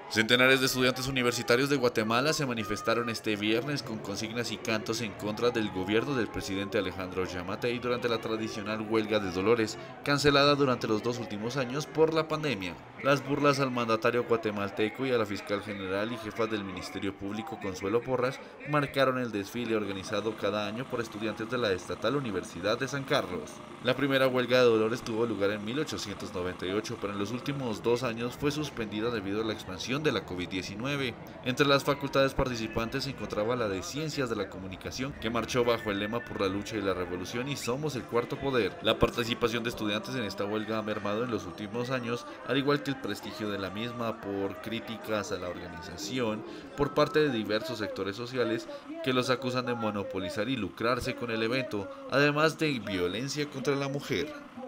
Centenares de estudiantes universitarios de Guatemala se manifestaron este viernes con consignas y cantos en contra del gobierno del presidente Alejandro Yamatei durante la tradicional huelga de Dolores, cancelada durante los 2 últimos años por la pandemia. Las burlas al mandatario guatemalteco y a la fiscal general y jefa del Ministerio Público Consuelo Porras marcaron el desfile organizado cada año por estudiantes de la Estatal Universidad de San Carlos. La primera huelga de Dolores tuvo lugar en 1898, pero en los últimos 2 años fue suspendida debido a la expansión de la COVID-19. Entre las facultades participantes se encontraba la de Ciencias de la Comunicación, que marchó bajo el lema por la lucha y la revolución y somos el cuarto poder. La participación de estudiantes en esta huelga ha mermado en los últimos años, al igual que el prestigio de la misma por críticas a la organización por parte de diversos sectores sociales que los acusan de monopolizar y lucrarse con el evento, además de violencia contra la mujer.